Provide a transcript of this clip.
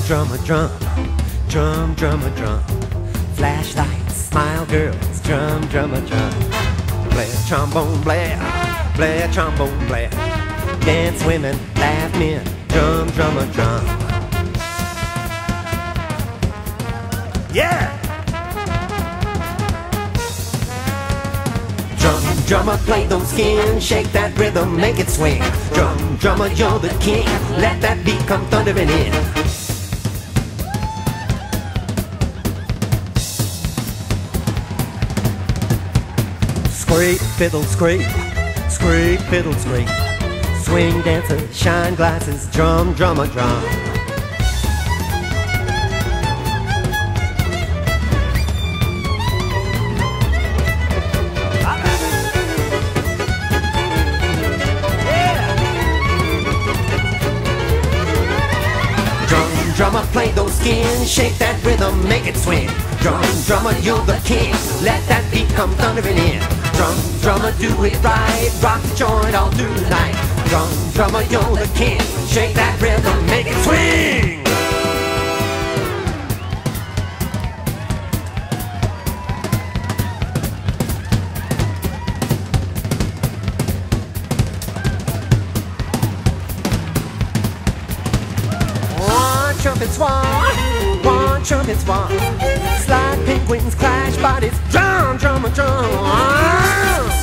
drummer, drum, drum, drummer, drum. Flashlights, smile girls, drum, drummer, drum. Play a trombone, play a trombone, play. Dance women, laugh men, drum, drummer, drum. Yeah! Drum, drummer, play those skins, shake that rhythm, make it swing. Drum, drummer, you're the king, let that beat come thundering in. Scrape, fiddle, scrape, scrape, fiddle, scrape. Swing dancer, shine glasses, drum, drummer, drum. Drummer, play those skins, shake that rhythm, make it swing. Drum, drummer, you're the king, let that beat come thundering in. Drum, drummer, do it right, rock the joint all through the night. Drum, drummer, you're the king, shake that rhythm, make it swing. Trumpet swan, one trumpet swan. Slide penguins, clash bodies, drum, drummer, drum.